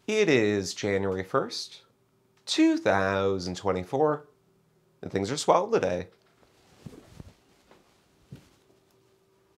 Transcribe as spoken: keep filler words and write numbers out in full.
It is January first, two thousand twenty-four, and things are swell today.